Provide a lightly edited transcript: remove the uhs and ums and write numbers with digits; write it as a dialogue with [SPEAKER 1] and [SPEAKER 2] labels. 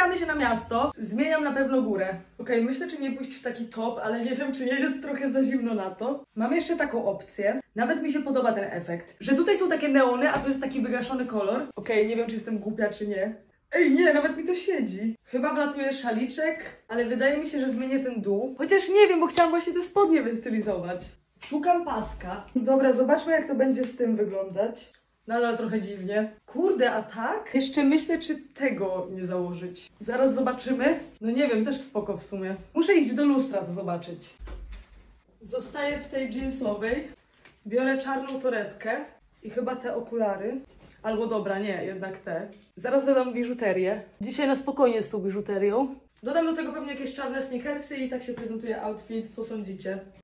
[SPEAKER 1] Wybieramy się na miasto. Zmieniam na pewno górę. Okej, myślę, czy nie pójść w taki top, ale nie wiem, czy nie jest trochę za zimno na to. Mam jeszcze taką opcję. Nawet mi się podoba ten efekt, że tutaj są takie neony, a tu jest taki wygaszony kolor. Okej, nie wiem, czy jestem głupia, czy nie. Ej, nie, nawet mi to siedzi. Chyba wlatuje szaliczek, ale wydaje mi się, że zmienię ten dół. Chociaż nie wiem, bo chciałam właśnie te spodnie wystylizować. Szukam paska. Dobra, zobaczmy, jak to będzie z tym wyglądać. Nadal trochę dziwnie. Kurde, a tak? Jeszcze myślę, czy tego nie założyć. Zaraz zobaczymy. No nie wiem, też spoko w sumie. Muszę iść do lustra to zobaczyć. Zostaję w tej jeansowej. Biorę czarną torebkę i chyba te okulary. Albo dobra, nie, jednak te. Zaraz dodam biżuterię. Dzisiaj na spokojnie z tą biżuterią. Dodam do tego pewnie jakieś czarne sneakersy i tak się prezentuje outfit. Co sądzicie?